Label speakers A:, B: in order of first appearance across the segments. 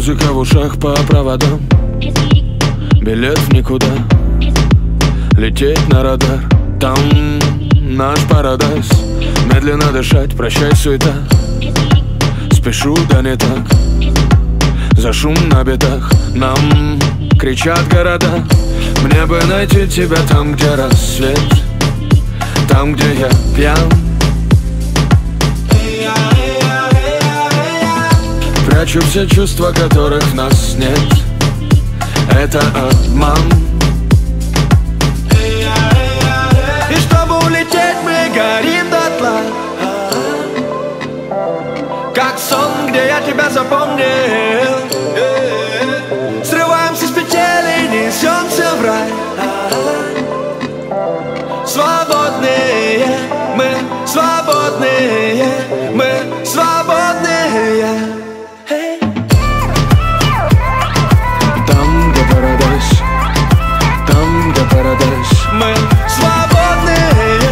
A: Музыка в ушах по проводам, билет в никуда, лететь на радар. Там наш парадайз. Медленно дышать, прощай суета. Спешу, да не так. За шум на битах нам кричат города. Мне бы найти тебя там, где рассвет, там, где я пьян. Прячу все чувства, которых в нас нет. Это обман. И чтобы улететь, мы горим дотла, как сон, где я тебя запомнил. Срываемся с петель и несемся в рай. Свободные, мы свободные, мы свободные. Там, где парадайз, там, где парадайз, мы свободные.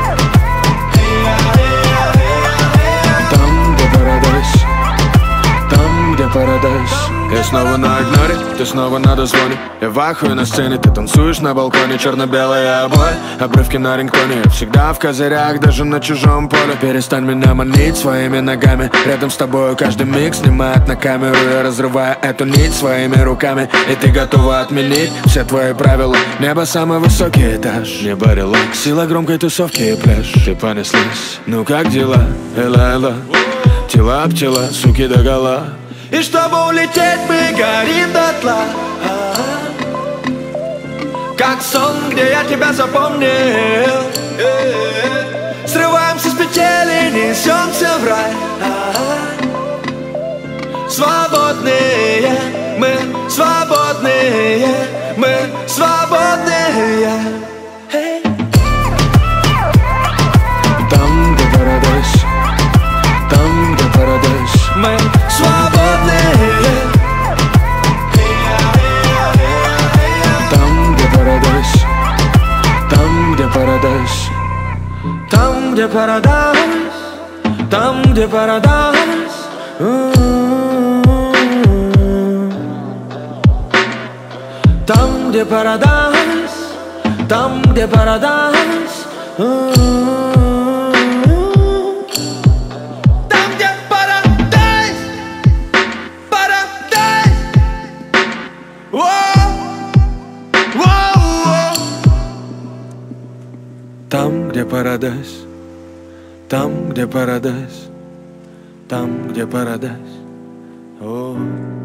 A: Там, где парадайз, там, где парадайз. Я снова на игноре, ты снова на дозвоне. Я вахую на сцене, ты танцуешь на балконе. Черно-белые обои, обрывки на рингтоне. Я всегда в козырях, даже на чужом поле. Перестань меня манить своими ногами. Рядом с тобою каждый миг снимает на камеру. Я разрываю эту нить своими руками. И ты готова отменить все твои правила. Небо самый высокий этаж, небо релакс, сила громкой тусовки и пляж. Ты понеслась, ну как дела, эла-эла? Тела об тела, суки догола. И чтобы улететь, мы горим дотла, как сон, где я тебя запомнил. Срываемся с петель и несемся в рай. Свободные, мы свободные, мы свободные. Там, где парадайз, там, где парадайз, мы свободные. Там, где парадайз, там, где парадайз, там, где парадайз, там, где парадайз. Там, где парадайз, там, где парадайз. Там, где парадайз, там, где парадайз, там, где парадайз.